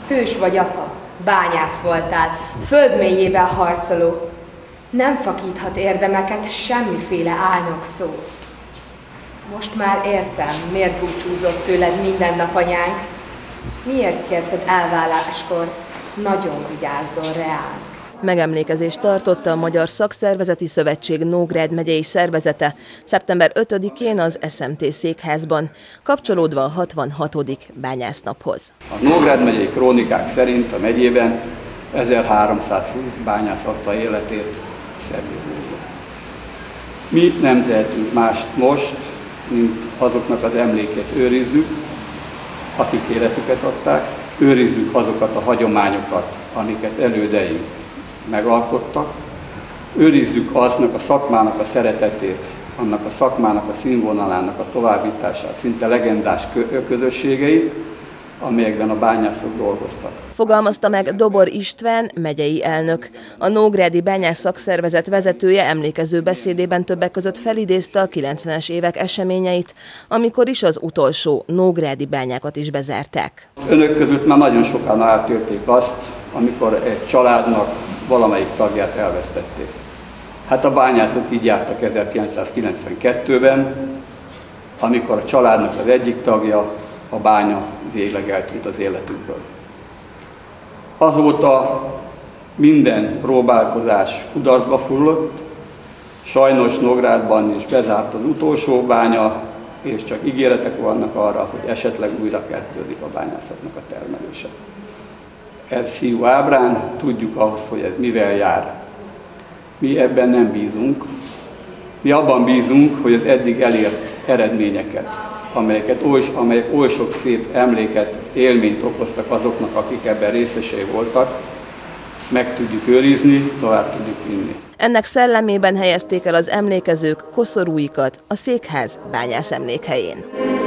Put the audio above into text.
Hős vagy apa, bányász voltál, földmélyében harcoló. Nem fakíthat érdemeket semmiféle álnok szó. Most már értem, miért búcsúzott tőled minden nap anyánk. Miért kérted elváláskor, nagyon vigyázzon reánk. Megemlékezést tartotta a Magyar Szakszervezeti Szövetség Nógrád megyei szervezete szeptember 5-én az SMT székházban, kapcsolódva a 66. bányásznaphoz. A Nógrád megyei krónikák szerint a megyében 1320 bányász adta életét Szerbiából. Mi nem tehetünk mást most, mint azoknak az emlékét őrizzük, akik életüket adták, őrizzük azokat a hagyományokat, amiket elődeink megalkottak, őrizzük aznak a szakmának a szeretetét, annak a szakmának a színvonalának a továbbítását, szinte legendás közösségeit, amelyekben a bányászok dolgoztak. Fogalmazta meg Dobor István, megyei elnök. A Nógrádi Bányász Szakszervezet vezetője emlékező beszédében többek között felidézte a 90-es évek eseményeit, amikor is az utolsó nógrádi bányákat is bezárták. Önök között már nagyon sokan átélték azt, amikor egy családnak valamelyik tagját elvesztették. Hát a bányászok így jártak 1992-ben, amikor a családnak az egyik tagja, a bánya végleg eltűnt az életükből. Azóta minden próbálkozás kudarcba fullott, sajnos Nógrádban is bezárt az utolsó bánya, és csak ígéretek vannak arra, hogy esetleg újra kezdődik a bányászatnak a termelése. Ez hiú ábrán, tudjuk ahhoz, hogy ez mivel jár. Mi ebben nem bízunk. Mi abban bízunk, hogy az eddig elért eredményeket, amelyek oly sok szép emléket, élményt okoztak azoknak, akik ebben részesei voltak, meg tudjuk őrizni, tovább tudjuk vinni. Ennek szellemében helyezték el az emlékezők koszorúikat a székház bányász emlékhelyén.